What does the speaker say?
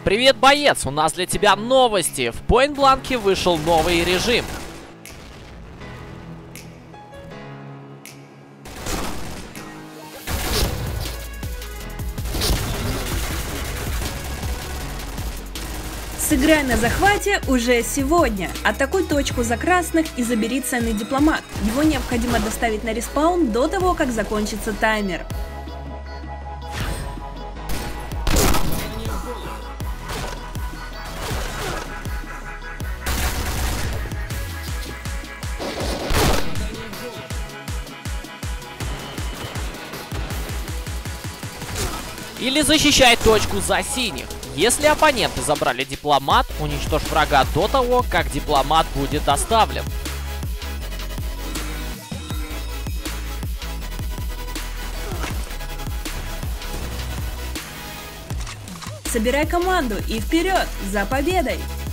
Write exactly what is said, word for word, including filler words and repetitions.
Привет, боец! У нас для тебя новости. В Point Blank вышел новый режим. Сыграй на захвате уже сегодня. Атакуй точку за красных и забери ценный дипломат. Его необходимо доставить на респаун до того, как закончится таймер. Или защищай точку за синих. Если оппоненты забрали дипломат, уничтожь врага до того, как дипломат будет доставлен. Собирай команду и вперед за победой!